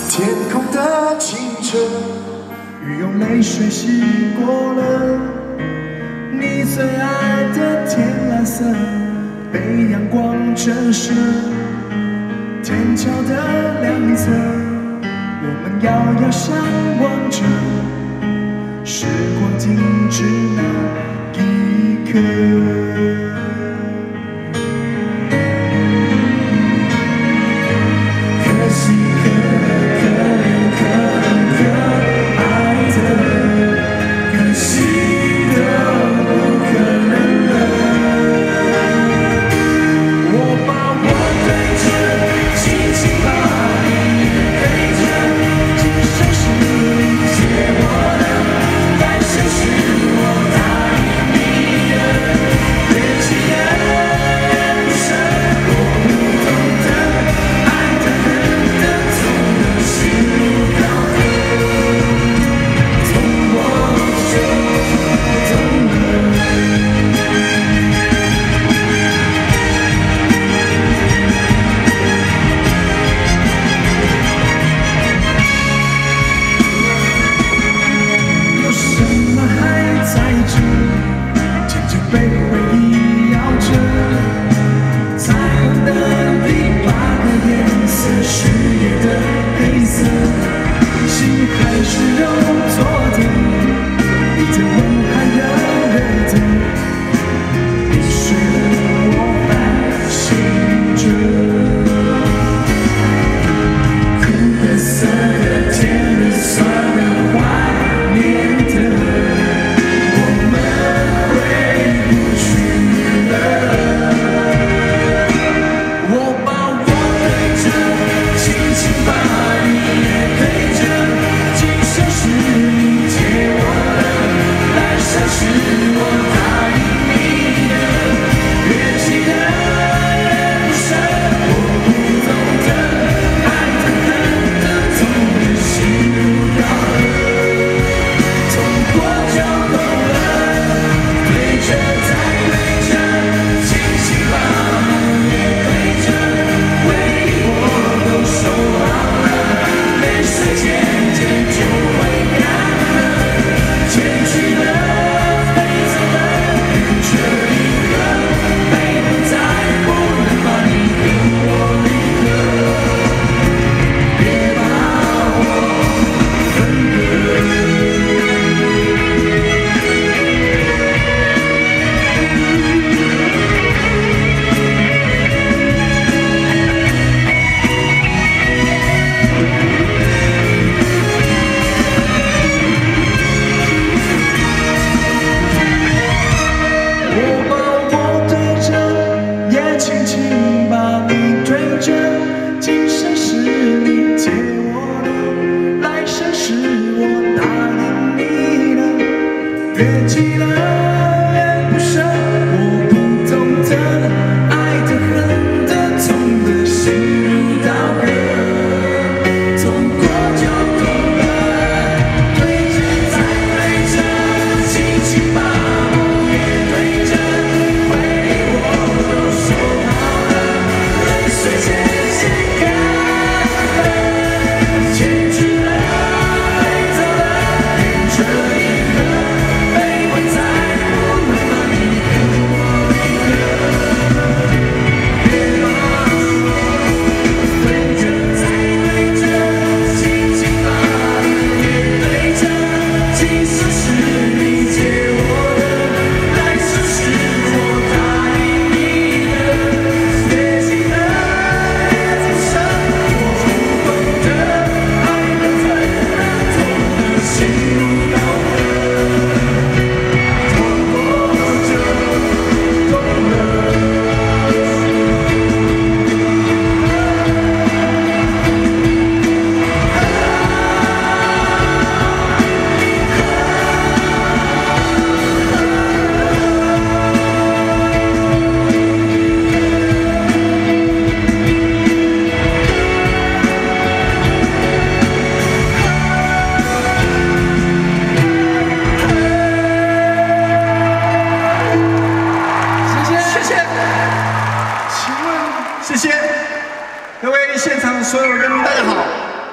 天空的清澈， 雨用泪水洗过了你最爱的天蓝色，被阳光折射，天桥的两侧，我们遥遥相望着，时光静止那一刻。可喜可乐，可怜可恨可爱的，可惜的不可能了。我把我对着，轻轻把你对着，今生是你借我的，来生是我答应你的，越期待越不舍，我不懂得爱的恨的痛的是高的，痛我就懂了。有什么还在这，渐渐被回忆咬着，彩虹的第8个颜色，是夜的黑色，心还是肉做的，你的吻还热热的，你睡了我还醒着，苦的涩的甜的酸的怀念的，我们回不去了。我把我对着，轻轻把你也对着，今生是你借我的，来生是我答应你的，越记得越不舍，我不懂得爱的恨的痛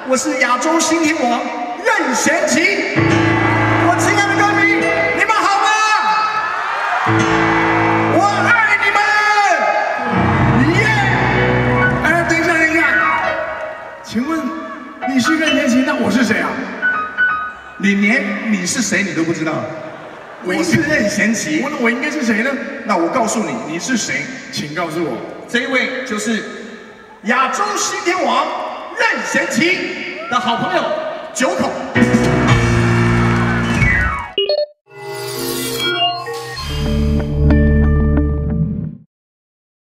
我是亚洲新天王任贤齐。我亲爱的歌迷，你们好吗？我爱你们！耶！哎，等一下，等一下，请问你是任贤齐，那我是谁啊？你连你是谁你都不知道？我是任贤齐，我应该是谁呢？那我告诉你，你是谁？请告诉我，这一位就是亚洲新天王任贤齐的好朋友9孔。